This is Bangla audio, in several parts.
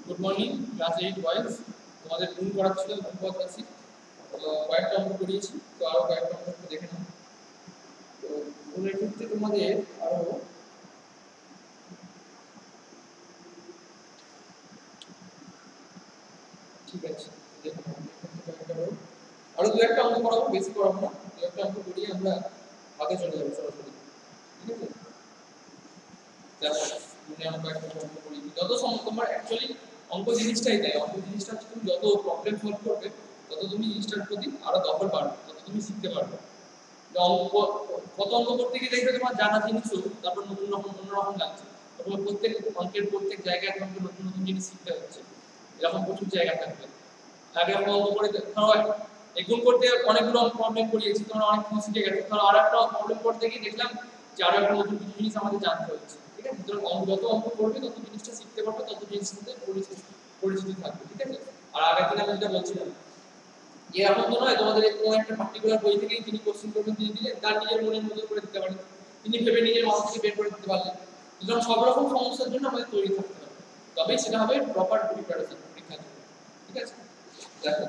Good morning class 8 boys. তোমাদের গুণ করা ছিল গুণপদ রাশি, তো কয়েকটা অঙ্ক করিয়েছি, তো আরো কয়েকটা অঙ্ক একটু দেখে নাও। তো গুণের ক্ষেত্রে তোমাদের আরো ঠিক আছে দেখে নাও, আরো দু একটা অঙ্ক করাবো, বেশি করাবো না, দু একটা অঙ্ক করিয়ে আমরা আগে চলে যাবো সরাসরি। ঠিক আছে, দেখো মনে আমরা একটা অঙ্ক করি, যত সম্ভব তোমার অ্যাকচুয়ালি অঙ্ক জিনিসটাই তাই, অঙ্ক জিনিসটা হচ্ছে তুমি যত প্রবলেম সলভ করবে তত তুমি জিনিসটার প্রতি আরো দখল বাড়বে, তত তুমি শিখতে পারবে। অঙ্ক কত অঙ্ক করতে গিয়ে দেখবে তোমার জানা জিনিসও তারপর নতুন রকম অন্যরকম লাগছে, তারপর প্রত্যেক অঙ্কের প্রত্যেক জায়গায় তোমাকে নতুন নতুন জিনিস শিখতে হচ্ছে, এরকম প্রচুর জায়গা থাকবে। আগে আমরা অঙ্ক করে ধরো এগুন করতে অনেকগুলো প্রবলেম করিয়েছি, তোমরা অনেক কিছু শিখে গেছো, ধরো আর একটা প্রবলেম করতে গিয়ে দেখলাম যে আরো একটা নতুন কিছু জিনিস আমাদের জানতে হচ্ছে। ঠিক আছে, যত অঙ্ক করবে তত জিনিসটা শিখতে পারবে, তত জিনিসের সাথে পরিচিতি থাকবে। ঠিক আছে, আর আগের দিন আমি যেটা বলছিলাম যে এরকম তো নয় তোমাদের কোনো একটা পার্টিকুলার বই থেকেই তিনি কোশ্চেন করবেন, তিনি দিলেন তার নিজের মনের মতো করে দিতে পারেন, তিনি ভেবে নিজের মাথা থেকে বের করে দিতে পারলেন। সুতরাং সব রকম সমস্যার জন্য আমাদের তৈরি থাকতে হবে, তবেই সেটা হবে প্রপার প্রিপারেশন পরীক্ষার জন্য। ঠিক আছে, দেখো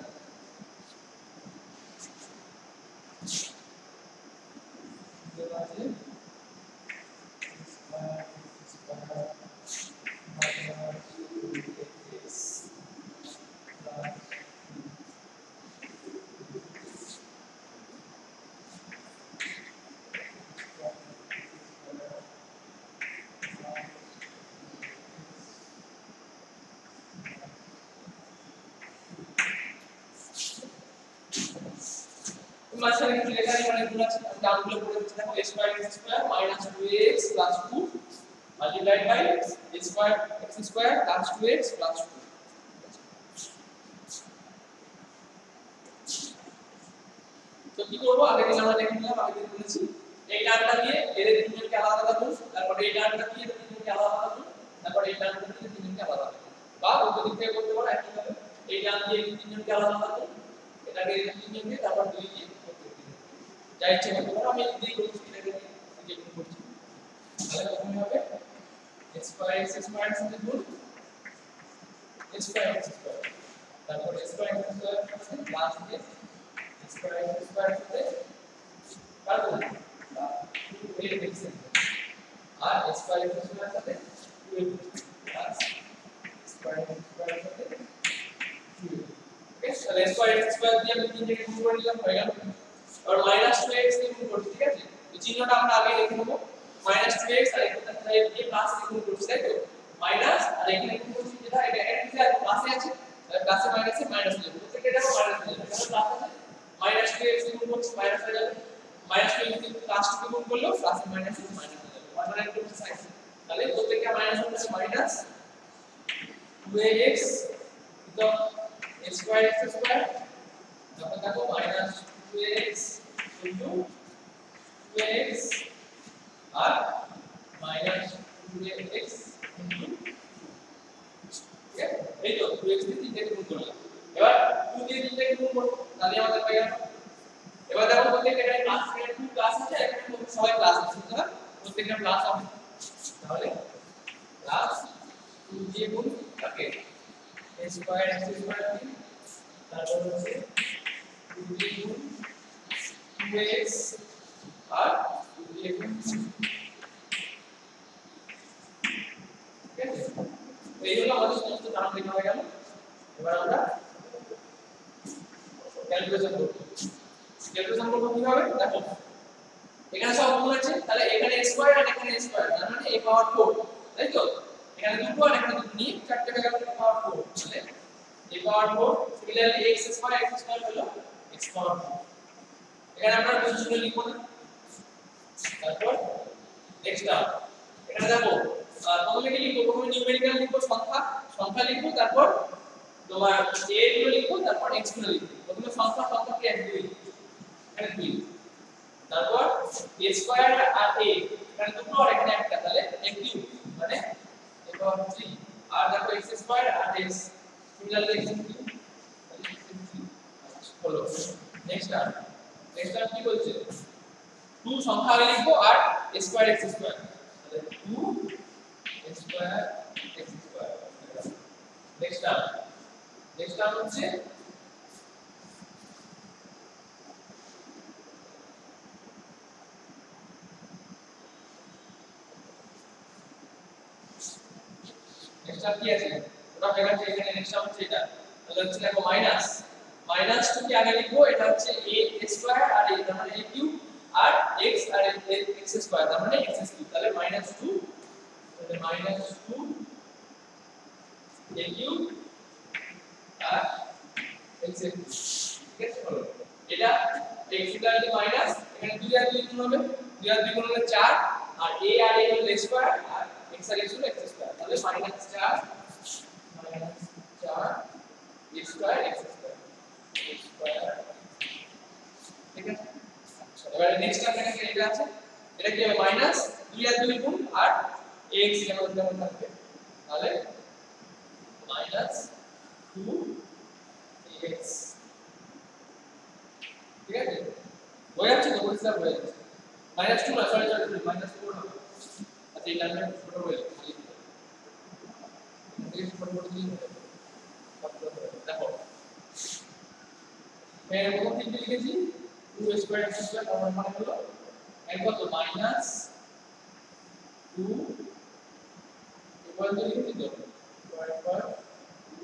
মাঝখানে কিছু লেখা নেই, অনেকগুলো আছে, আমি নামগুলো পড়ে দিচ্ছি। দেখো a square x square minus 2x plus 2 multiplied by a square x square plus 2x plus 2। তো কি করব, আগে দিন আমরা দেখে নিলাম, আগে দিন বলেছি এই ডানটা দিয়ে এর তিনজনকে আলাদা আলাদা করব, তারপর এই ডানটা দিয়ে এর তিনজনকে আলাদা আলাদা করব, তারপর এই ডানটা দিয়ে তিনজনকে আলাদা আলাদা করব, বা উল্টো দিক থেকে করতে পারো একইভাবে, এই ডান দিয়ে এই তিনজনকে আলাদা আলাদা করব, এটাকে এই তিনজনকে তারপর দুই দিয়ে যা ইচ্ছে করতে পারো। আমি এদিকেই করছি, এটাকে দিয়ে গুণ করছি, তাহলে প্রথমে হবে x স্কয়ার x স্কয়ার এর সাথে গুণ x স্কয়ার x স্কয়ার, তারপর x স্কয়ার x স্কয়ার সাথে প্লাস দিয়ে x স্কয়ার x স্কয়ার সাথে কার গুণ 2x আর x স্কয়ার x স্কয়ার সাথে 2x plus x square x square সাথে 2। ওকে, তাহলে x স্কয়ার x স্কয়ার দিয়ে আমি তিন জায়গায় গুণ করে নিলাম, হয়ে গেল। আর মাইনাস 2x দিয়ে গুণ করছি। ঠিক আছে, তো চিহ্নটা আমরা আগে লিখে নেব, মাইনাস 2x আর এখানে দিয়ে প্লাস দিয়ে গুণ করছি, তাই তো, মাইনাস আর এখানে গুণ করছি, যেটা এটা এখানে আছে প্লাসে আছে, তাহলে প্লাসে মাইনাসে মাইনাস হয়ে যাবে, প্রত্যেকটা এটা মাইনাস হয়ে যাবে, তাহলে প্লাস আছে, মাইনাস 2x দিয়ে গুণ করছি মাইনাস হয়ে যাবে, মাইনাস 2x দিয়ে প্লাস 2 গুণ করলে প্লাসে মাইনাসে মাইনাস হয়ে যাবে, মানে একটু সাইন, তাহলে প্রত্যেকটা মাইনাস হচ্ছে মাইনাস 2x তো x স্কয়ার x স্কয়ার, তারপর দেখো মাইনাস 2x into 2x আর মাইনাস 2x into এই তো 2x দিয়ে 3 থেকে গুণ করলাম, এবার 2 দিয়ে 3 থেকে গুণ করব, তাহলে আমাদের হয়ে গেল। এবার দেখো প্রত্যেকটা এখানে প্লাস এখানে 2 প্লাস আছে, এখানে সবাই প্লাস আছে, সুতরাং প্রত্যেকটা প্লাস হবে, তাহলে প্লাস 2 দিয়ে গুণ থাকে a স্কয়ার x স্কয়ার দিয়ে, তারপর হচ্ছে 2 দিয়ে গুণ 2x আর 2 দিয়ে গুণ। ঠিক আছে, এই হলো আমাদের সমস্ত টার্ম লেখা হয়ে গেল। এবার আমরা ক্যালকুলেশন করব। ক্যালকুলেশন করব কিভাবে, দেখো এখানে সব গুণ আছে, তাহলে এখানে x স্কয়ার আর এখানে x স্কয়ার, তার মানে a পাওয়ার 4, তাই তো, এখানে দুটো আর এখানে দুটো নিয়ে চারটে হয়ে গেল a পাওয়ার 4, তাহলে a power 4 similarly x square হলো x পাওয়ার 4। এখানে আমরা দুটো লিখব না, তারপর নেক্সট টার্ম এখানে দেখো প্রথমে কি লিখব, প্রথমে নিউমেরিক্যাল লিখব, সংখ্যা লিখব, তারপর তোমার a গুলো লিখব, তারপর x গুলো লিখব। প্রথমে সংখ্যাকে এক দিয়ে লিখব, এখানে 2, তারপর a স্কয়ার আর a এখানে দুটো আর এখানে একটা, তাহলে a কিউব মানে a পাওয়ার 3, আর দেখো x স্কয়ার আর x সিমিলারলি x কিউব হলো। নেক্সট টার্ম কি বলছে, 2 সংখ্যা আগে লিখবো আর a স্কয়ার x স্কয়ার, তাহলে 2 a square x square. Next হচ্ছে নেক্সট আর কি আছে ওটা দেখাচ্ছি এখানে নেক্সট হচ্ছে এটা তাহলে হচ্ছে দেখো মাইনাস মাইনাস 2 কে আগে লিখবো এটা হচ্ছে a স্কয়ার আর এই তার মানে a কিউব আর x আর x স্কয়ার তার মানে x কিউব তাহলে -2 তাহলে -2 a কিউব আর x কিউব ঠিক আছে বলো এটা x ইকুয়াল টু মাইনাস এখানে 2 আর 2 গুণ হবে 2 আর 2 গুণ হলে 4 আর a আর a হলো স্কয়ার আর x আর x হলো x স্কয়ার তাহলে -4 -4 x square x square x square ঠিক আছে এবারে নেক্সট আপনাদের এটা আছে এটা কি হবে মাইনাস 2 আর 2 গুণ আর x যেমন থাকবে তাহলে -2x ঠিক আছে হয়ে যাচ্ছে তো পরিষ্কার হয়ে যাচ্ছে -2 না সরি -4 হবে আচ্ছা এই লাইনটা ছোট হয়ে যাবে খালি এই ছোট করে দিই দেখো এর মধ্যে কি লিখেছি 2 স্কয়ার x স্কয়ার তার মানে হলো একবার তো -2 এবার তো লিখেছি তো একবার 2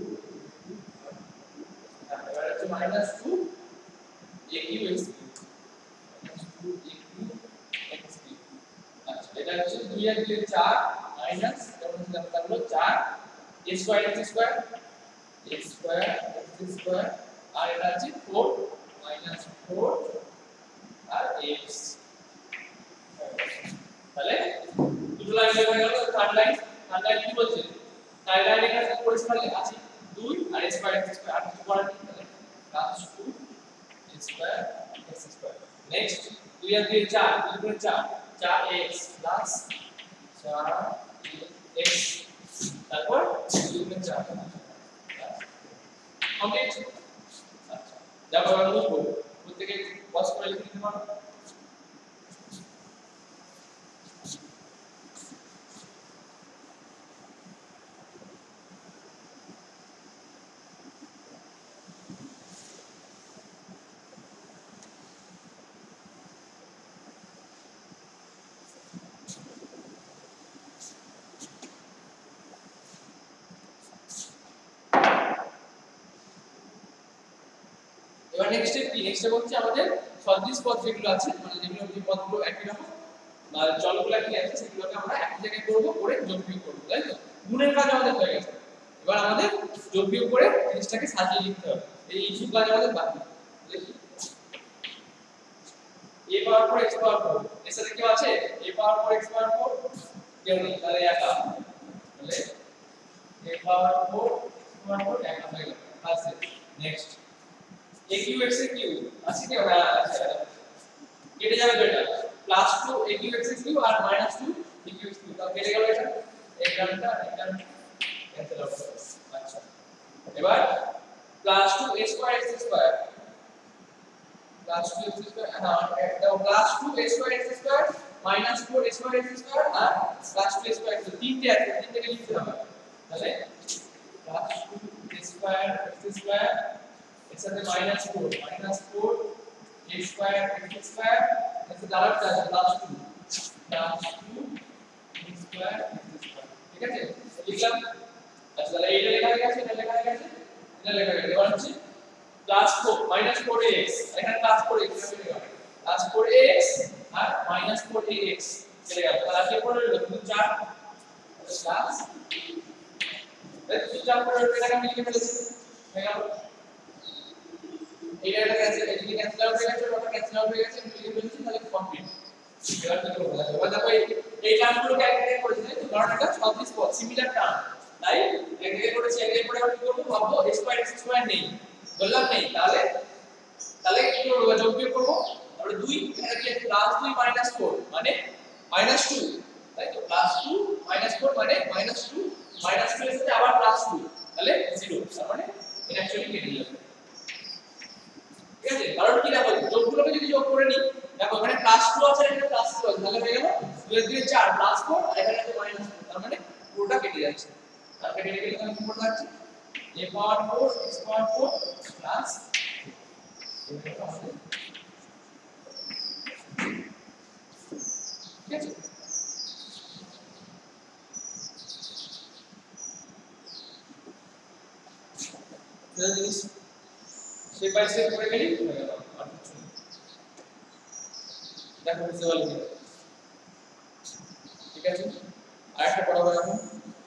এবার হচ্ছে -2 a cube x cube -2 a cube x cube আচ্ছা এটা হচ্ছে 2 আর 2 4 মাইনাস যেমন আমরা হলো 4 a square x square x square x square আর এটা হচ্ছে 4 -4 আর x তাহলে দুটো লাইন হয়ে গেল থার্ড লাইন কি বলছে থার্ড লাইন এখানে পরিষ্কার লেখা আছে 2 আর স্কয়ার x স্কয়ার আর কিছু করার নেই তাহলে +2 স্কয়ার x স্কয়ার নেক্সট 2 আর 2 4 2 গুণ 4 4x প্লাস 4x তারপর 2 গুণ 4 কমপ্লিট আচ্ছা যাবো আমরা বুঝবো প্রত্যেককে বস করে লিখে দিতে পারো এবার নেক্সট স্টেপ কি নেক্সট স্টেপ হচ্ছে আমাদের সদৃশ পদ যেগুলো আছে মানে যেগুলো যে পদগুলো একই রকম আর চলগুলো কি আছে সেগুলোকে আমরা একই জায়গায় করব করে যোগ বিয়োগ করব তাই তো গুণের কাজ আমাদের হয়ে গেছে এবার আমাদের যোগ বিয়োগ করে জিনিসটাকে সাজিয়ে লিখতে হবে এই ইস্যু কাজ আমাদের বাকি দেখি a পাওয়ার 4 x পাওয়ার 4 এর সাথে কি আছে a পাওয়ার 4 x পাওয়ার 4 কেউ নেই তাহলে একা তাহলে a পাওয়ার 4 x পাওয়ার 4 একা হয়ে গেল আছে next a cube x cube আছে কি হ্যাঁ আছে কেটে যাবে এটা +2 a কিউব x কিউব আর -2 a কিউব x কিউব তাহলে কেটে গেল এটা এই টার্মটা ক্যান্সেল হবে আচ্ছা এবার +2 a square x square +2 x square হ্যাঁ এটা +2 a square x square -4 a square x square আর +2 a স্কয়ার তিনটে আছে তিনটেকে লিখতে হবে তাহলে +2 a স্কয়ার x স্কয়ার এর সাথে -4 a স্কয়ার x স্কয়ার এর সাথে আরেকটা আছে +2 a স্কয়ার x স্কয়ার ঠিক আছে লিখলাম আচ্ছা তাহলে এইটা লেখা হয়ে গেছে এটা লেখা হয়ে গেছে এটা লেখা হয়ে গেছে এবার হচ্ছে +4 -4x এখানে +4x হবে +4x আর -4ax চলে গেল তাহলে কি পড়ে রইল 4 প্লাস এই 4 পড়ে রইল এটাকে আমি লিখে ফেলেছি হয়ে গেল এটা ক্যান্সেল এদিকে ক্যান্সেল আউট হয়ে গেছে ওটা ক্যান্সেল আউট হয়ে গেছে আমি লিখে ফেলেছি তাহলে কমপ্লিট এবার কি করব এবার দেখো এই টার্মগুলোকে একসাথে করেছি তাই তো কারণ এটা সদৃশ পদ সিমিলার টার্ম তাই একসাথে করেছি একসাথে করে আমরা কি করব ভাববো a স্কয়ার x স্কয়ার নেই বললাম নেই তাহলে কি করব যোগ বিয়োগ করব তাহলে 2 এখানে কি আছে +2 -4 মানে -2 তাই তো +2 -4 মানে -2 -2 এর সাথে আবার +2 তাহলে 0 তার মানে এটা অ্যাকচুয়ালি কেটে যাবে ঠিক আছে কারণ কি দেখো যোগগুলোকে যদি যোগ করে নি দেখো এখানে +2 আছে এখানে +2 আছে তাহলে হয়ে গেল 2 এর দিকে 4 +4 আর এখানে আছে -4 তার মানে পুরোটা কেটে যাচ্ছে তার কেটে গেলে কি পড়ে যাচ্ছে a power 4 x power 4 plus ঠিক আছে তাহলে জিনিস স্টেপ বাই স্টেপ করে গেলি হয়ে গেল আর কিছু না দেখো বুঝতে পারলি ঠিক আছে আরেকটা পড়াবো এখন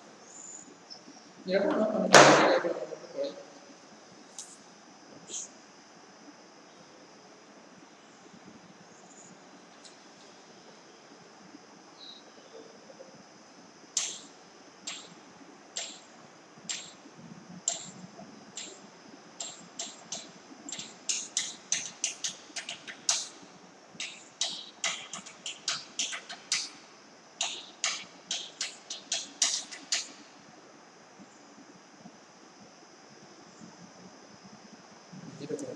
এরকম না মানে পড়াই ঠিক আছে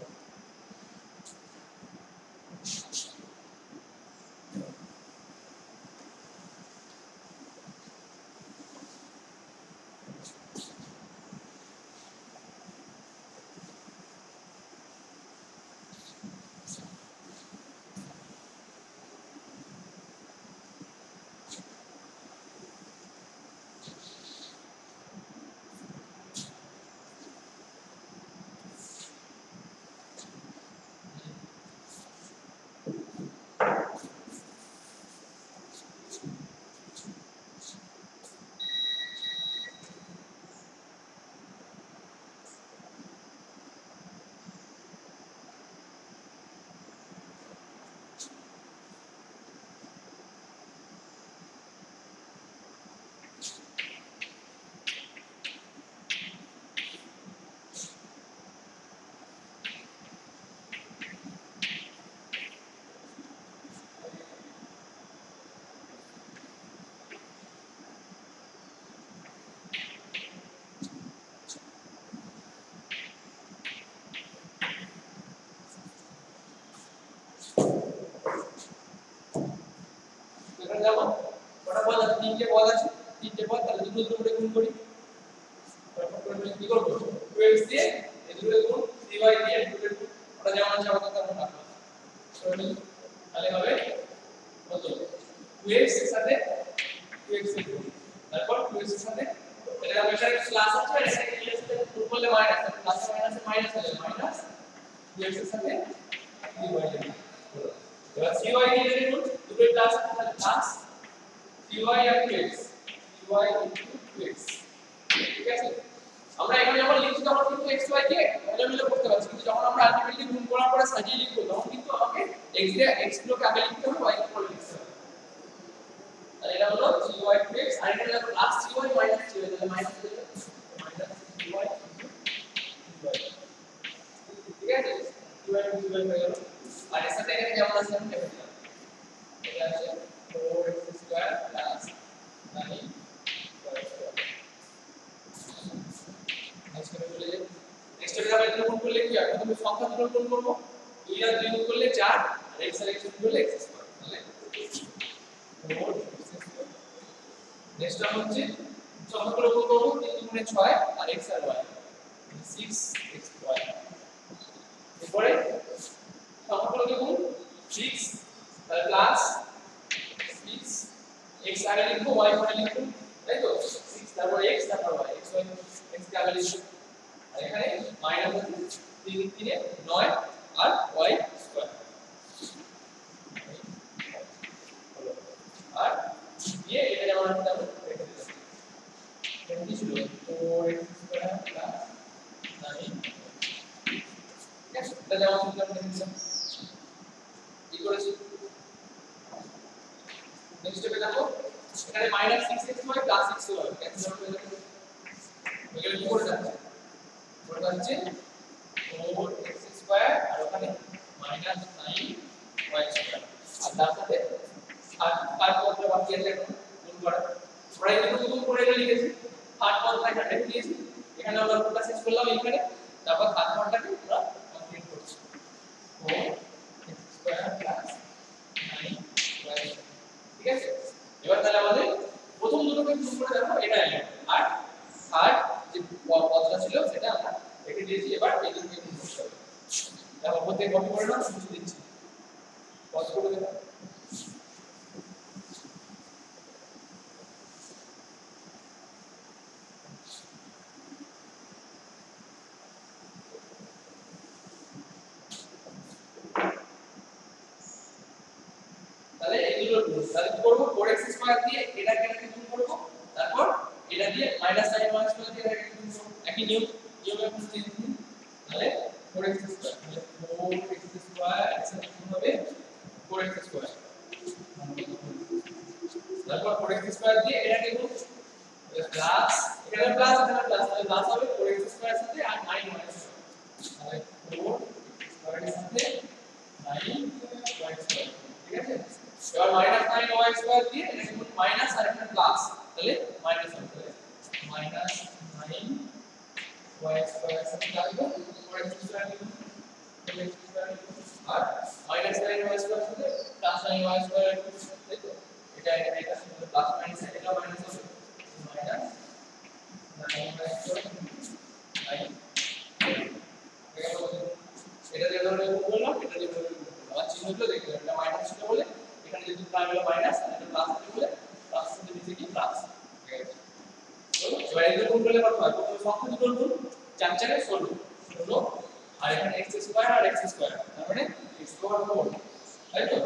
এখানে দেখো কটা পদ আছে তিনটে পদ আছে তিনটে পদ তাহলে দুটো দুটো করে গুণ করি তারপর করে কি করব 2x দিয়ে এই দুটো গুণ 3y দিয়ে দুটো গুণ ওটা যেমন আছে আমাদের তেমন রাখবো তাহলে হবে কত 2x এর সাথে 2x এর গুণ তারপর 2x এর সাথে এটা আমরা এখানে প্লাস আছে এটাকে কি আছে গুণ করলে মাইনাস প্লাস মাইনাসে মাইনাস হবে মাইনাস 2x এর সাথে 3y এর এবার 3y দিয়ে যদি গুণ দুটোই প্লাস তাহলে প্লাস 3y আর 2x 3y 2x ঠিক আছে আমরা এখানে যখন লিখছি তখন কিন্তু xy কে এলোমেলো করতে পারছি কিন্তু যখন আমরা আলটিমেটলি গুণ করার পরে সাজিয়ে লিখব তখন কিন্তু আমাকে x দিয়ে x গুলোকে আগে লিখতে হবে y কে পরে লিখতে হবে তাহলে এটা হলো 3y 2x আর এটা হলো প্লাস 3y মাইনাস 3y তাহলে মাইনাস হয়ে যাবে মাইনাস 3y ঠিক আছে 2y 2y হয়ে গেল আর এর সাথে এখানে যেমন আছে আমি লিখে দিলাম এটা আছে 4x² + 9y²। নেক্সট করে চলে যাই নেক্সট এর আমরা গুণ করলে কি হয় প্রথমে সংখ্যা দুটো গুণ করব 2 আর 2 গুণ করলে 4 আর x আর x গুণ করলে x² তাহলে 4x²। নেক্সট আমরা হচ্ছে সংখ্যাগুলো গুণ করব 3 গুণে 6 আর x আর y 6x² এরপরে সংখ্যাগুলো গুণ 6 তাহলে প্লাস 6 x আগে লিখবো y পরে লিখবো তাই তো 6 তারপর x তারপর y x y x কে আগে লিখবো আর এখানে মাইনাস আছে 3 3 এ 9 আর y স্কয়ার আর দিয়ে এটা যেমন আছে তেমন রেখে দিলাম এটা কি ছিল 4x² + 9 ঠিক আছে এটা যেমন ছিল তেমন রেখে দিলাম কি করেছি নেক্সট স্টেপে দেখো এখানে -6xy + 6y ক্যান্সেল আউট হয়ে যাবে এগুলো কি করে যাচ্ছে করে যাচ্ছে 4x² আর ওখানে -9y² আর তার সাথে আর পদটা বাকি আছে এখন গুণ করা আমরা এখানে গুণ করে লিখেছি আট পদটা এখানে দিয়েছি এখানে আমরা পুরোটা শেষ করলাম এখানে তারপর সাত পদটাকে আমরা কমপ্লিট করছি 4x² + 9y ঠিক আছে এবার তাহলে আমাদের প্রথম দুটোকে গুণ করে দেখো এটা এলো আর থার্ড যে পদটা ছিল সেটা কেটে দিয়েছি, এবার এই দুটোকে গুণ করতে হবে। দেখো প্রত্যেক কপি করে নাও, বুঝে দিচ্ছি, পজ করে দেবো। তাহলে এগুলো তাহলে কি করব, 4x স্কয়ার দিয়ে এটাকে গুণ করব, তারপর এটা দিয়ে মাইনাস sin y স্কয়ার দিয়ে এটাকে গুণ করব, একই নিয়ম এখন চেঞ্জ দিন। তাহলে 4x স্কয়ার, তাহলে 4x স্কয়ার এর সাথে গুণ হবে 4x স্কয়ার, তারপর 4x স্কয়ার দিয়ে এটাকে গুণ প্লাস, এখানে প্লাস এখানে প্লাস, তাহলে প্লাস হবে 4x স্কয়ার এর সাথে আর 9y স্কয়ার, তাহলে 4x স্কয়ার এর সাথে 9y স্কয়ার, ঠিক আছে। এবার মাইনাস 9y স্কয়ার দিয়ে এটাকে গুণ মাইনাস আর এখানে প্লাস, তাহলে মাইনাস হবে, তাহলে মাইনাস 9y স্কয়ার এর সাথে লাগবে 4x স্কয়ার লিখুন, 4x স্কয়ার আর মাইনাস 9y স্কয়ার এর সাথে প্লাস 9y স্কয়ার লিখুন, তাই তো। এটা প্লাস মাইনাস এটা মাইনাস হবে, মাইনাস 9y স্কয়ার 9 এটা দিয়ে ধরে গুণ করলাম, এটা দিয়ে ধরে গুণ করলাম, আর চিহ্নগুলো দেখে নাও, এটা মাইনাস ছিল বলে এখানে যেহেতু প্রাইম হলো মাইনাস আর এটা প্লাস ছিল বলে প্লাস এর নিচে কি প্লাস, ঠিক আছে। তো এবার এগুলো গুণ করলে কত হয়, প্রথমে সংখ্যা দুটো গুণ 4 4 16 আর এখানে x স্কয়ার আর x স্কয়ার, তার মানে x পাওয়ার 4, তাই তো।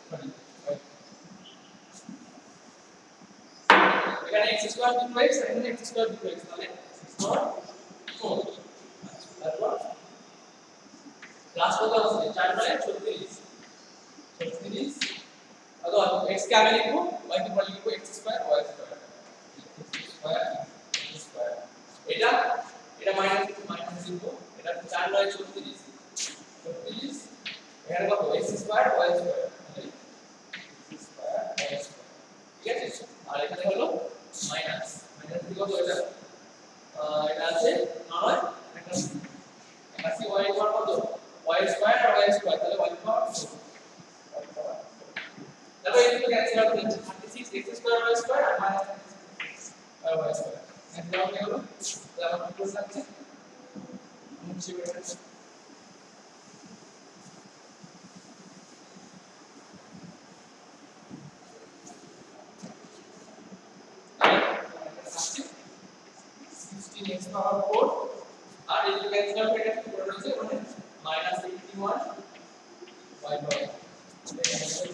এখানে x স্কয়ার দুটো x আর এখানে x স্কয়ার দুটো x, তাহলে x পাওয়ার 4, তারপর প্লাস কত আছে 4 মানে 36 অথবা x কে আগে লিখবো, y কে পরে লিখবো x square y square, x square y square, এটা মাইনাস লিখবো, এটা 4 9 36 এখানে কত x স্কয়ার y স্কয়ার, তাহলে x স্কয়ার y স্কয়ার, ঠিক আছে। আর এখানে হলো মাইনাস কি কত এটা আছে 9, এটা আছে y পাওয়ার কত y স্কয়ার আর y স্কয়ার, তাহলে y পাওয়ার 4, তারপর এই দুটো ক্যান্সেল আউট হচ্ছে 36 x স্কয়ার y স্কয়ার আর minus 36 y square cancel out হলো, তাহলে আমার কি থাকছে মুছে বের x পাওয়ার 4 আর এই যে ক্যান্সেল আউট এটা কি করে রয়েছে মানে মাইনাস 81 y পাওয়ার, ঠিক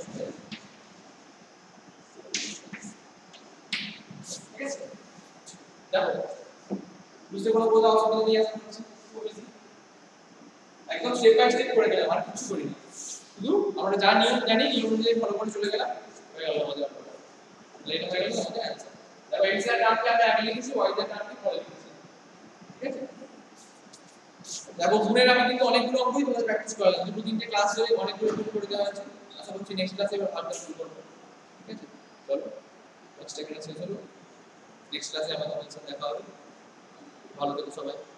আছে। দেখো বুঝতে কোনো অসুবিধা নেই, এখন খুব ইজি, একদম স্টেপ বাই স্টেপ করে গেলাম, আর কিছু করিনি, শুধু আমরা যা নিয়ম জানি নিয়ম অনুযায়ী ফলো করে চলে গেলাম, হয়ে গেল আমাদের এটা হয়ে গেল আমাদের অ্যানসার। দেখো x এর টার্মকে আমরা আগে লিখেছি, y এর টার্মকে পরে লিখেছি, ঠিক আছে। দেখো গুণের আমি কিন্তু অনেকগুলো অঙ্কই তোমাদের প্র্যাকটিস করালাম, দুটো তিনটে ক্লাস হয়ে অনেকগুলো গুণ করে দেওয়া হয়েছে, আশা করছি নেক্সট ক্লাসে এবার ভালো শুরু করব, ঠিক আছে। চলো নেক্সট ক্লাসে শেষ হলো, নেক্সট ক্লাসে আমাদের দেখা হবে, ভালো থেকো সবাই।